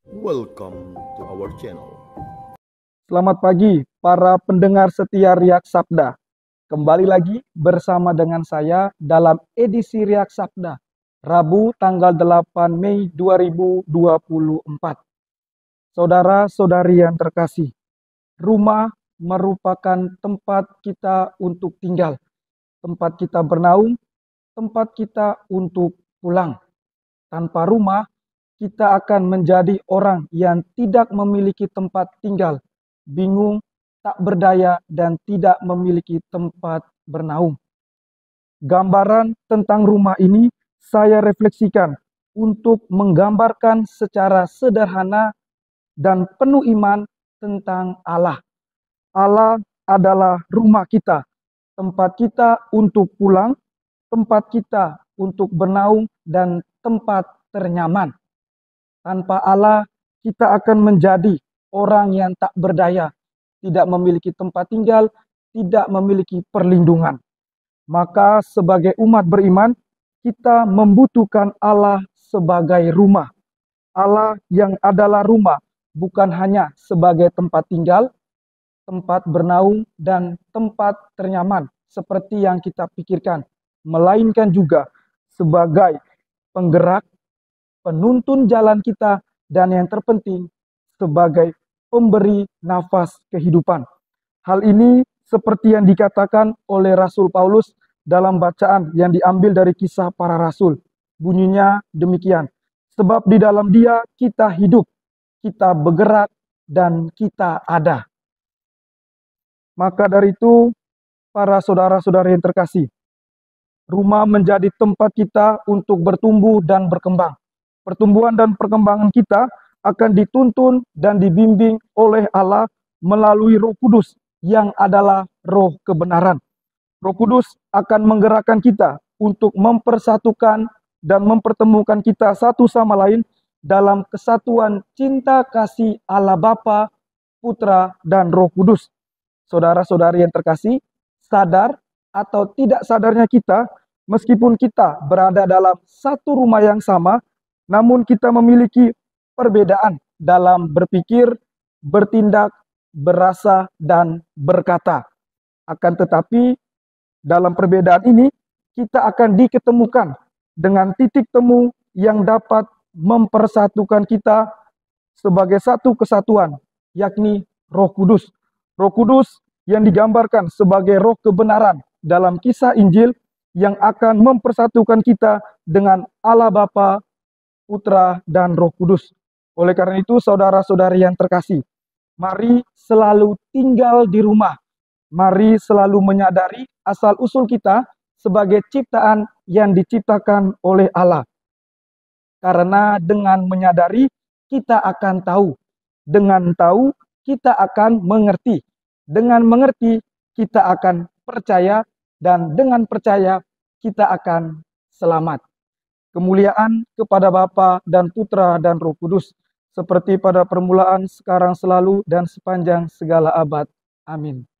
Welcome to our channel. Selamat pagi para pendengar setia Riak Sabda. Kembali lagi bersama dengan saya dalam edisi Riak Sabda, Rabu tanggal 8 Mei 2024. Saudara-saudari yang terkasih, rumah merupakan tempat kita untuk tinggal, tempat kita bernaung, tempat kita untuk pulang. Tanpa rumah, kita akan menjadi orang yang tidak memiliki tempat tinggal, bingung, tak berdaya, dan tidak memiliki tempat bernaung. Gambaran tentang rumah ini saya refleksikan untuk menggambarkan secara sederhana dan penuh iman tentang Allah. Allah adalah rumah kita, tempat kita untuk pulang, tempat kita untuk bernaung, dan tempat ternyaman. Tanpa Allah, kita akan menjadi orang yang tak berdaya, tidak memiliki tempat tinggal, tidak memiliki perlindungan. Maka sebagai umat beriman, kita membutuhkan Allah sebagai rumah. Allah yang adalah rumah, bukan hanya sebagai tempat tinggal, tempat bernaung, dan tempat ternyaman, seperti yang kita pikirkan, melainkan juga sebagai penggerak, penuntun jalan kita, dan yang terpenting sebagai pemberi nafas kehidupan. Hal ini seperti yang dikatakan oleh Rasul Paulus dalam bacaan yang diambil dari Kisah Para Rasul. Bunyinya demikian, sebab di dalam Dia kita hidup, kita bergerak, dan kita ada. Maka dari itu, para saudara-saudari yang terkasih, rumah menjadi tempat kita untuk bertumbuh dan berkembang. Pertumbuhan dan perkembangan kita akan dituntun dan dibimbing oleh Allah melalui Roh Kudus yang adalah roh kebenaran. Roh Kudus akan menggerakkan kita untuk mempersatukan dan mempertemukan kita satu sama lain dalam kesatuan cinta kasih Allah Bapa, Putra, dan Roh Kudus. Saudara-saudari yang terkasih, sadar atau tidak sadarnya kita, meskipun kita berada dalam satu rumah yang sama, namun kita memiliki perbedaan dalam berpikir, bertindak, berasa, dan berkata. Akan tetapi, dalam perbedaan ini, kita akan diketemukan dengan titik temu yang dapat mempersatukan kita sebagai satu kesatuan, yakni Roh Kudus. Roh Kudus yang digambarkan sebagai roh kebenaran dalam kisah Injil yang akan mempersatukan kita dengan Allah Bapa, Putra, dan Roh Kudus. Oleh karena itu, saudara-saudari yang terkasih, mari selalu tinggal di rumah. Mari selalu menyadari asal-usul kita sebagai ciptaan yang diciptakan oleh Allah. Karena dengan menyadari, kita akan tahu. Dengan tahu, kita akan mengerti. Dengan mengerti, kita akan percaya. Dan dengan percaya, kita akan selamat. Kemuliaan kepada Bapa dan Putra dan Roh Kudus, seperti pada permulaan, sekarang, selalu, dan sepanjang segala abad. Amin.